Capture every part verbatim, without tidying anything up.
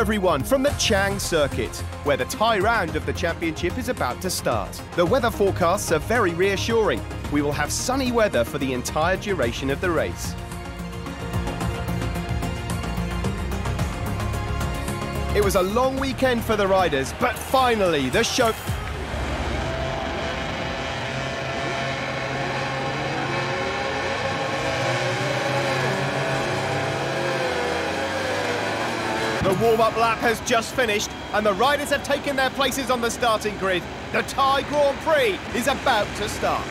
everyone from the Chang circuit, where the Thai round of the championship is about to start. The weather forecasts are very reassuring. We will have sunny weather for the entire duration of the race. It was a long weekend for the riders, but finally the show... The warm-up lap has just finished and the riders have taken their places on the starting grid. The Thai Grand Prix is about to start.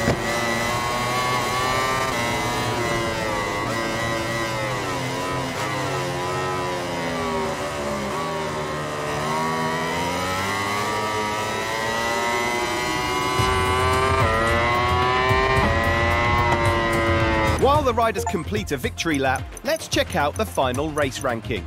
While the riders complete a victory lap, let's check out the final race ranking.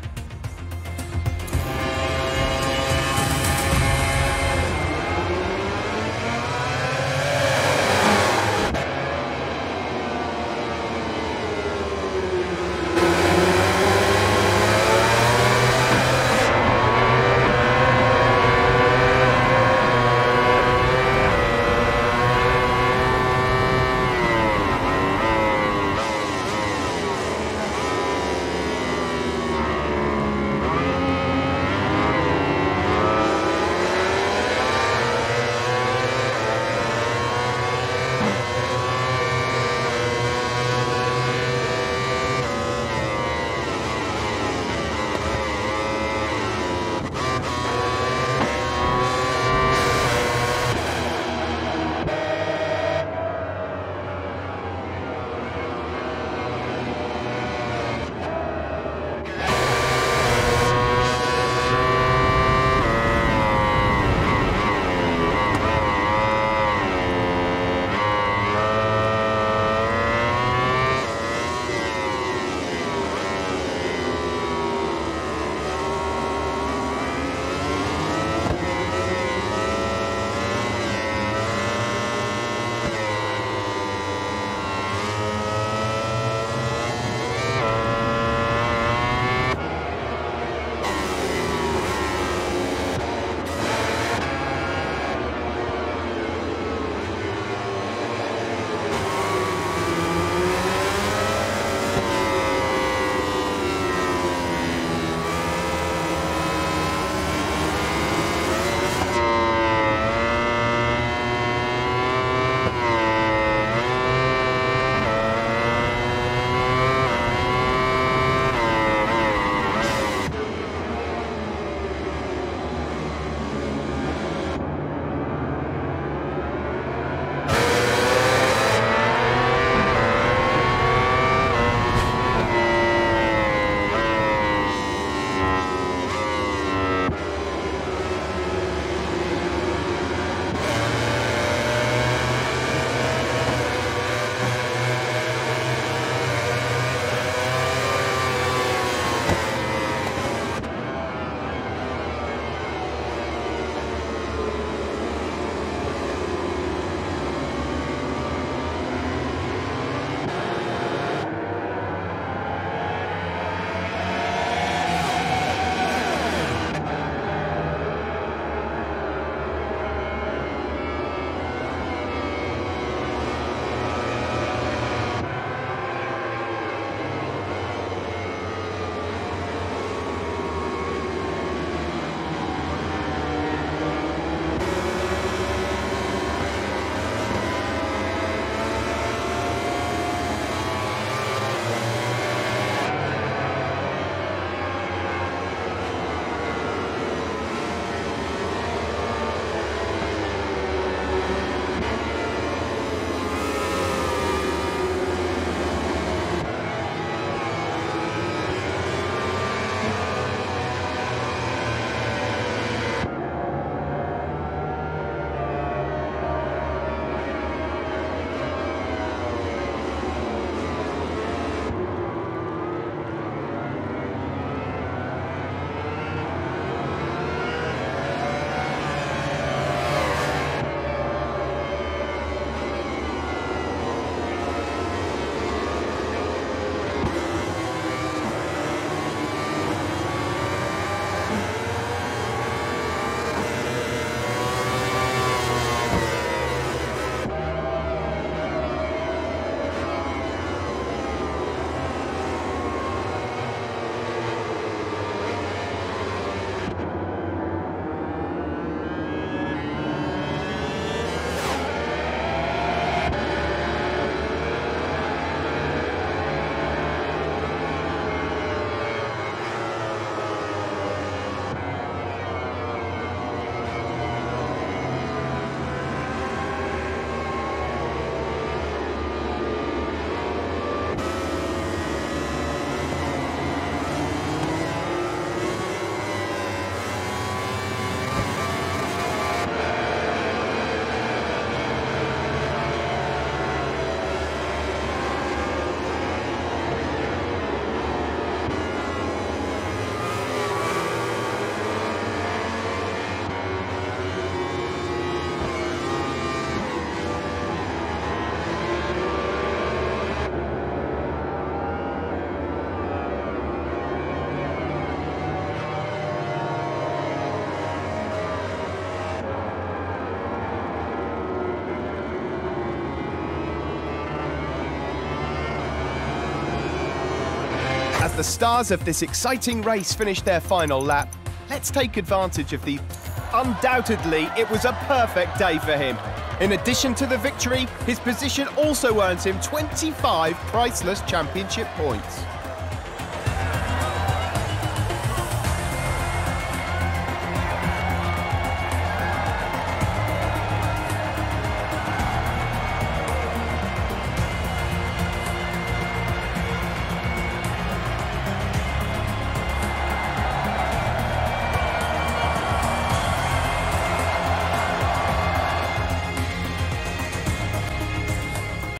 As the stars of this exciting race finish their final lap, let's take advantage of the... Undoubtedly, it was a perfect day for him. In addition to the victory, his position also earns him twenty-five priceless championship points.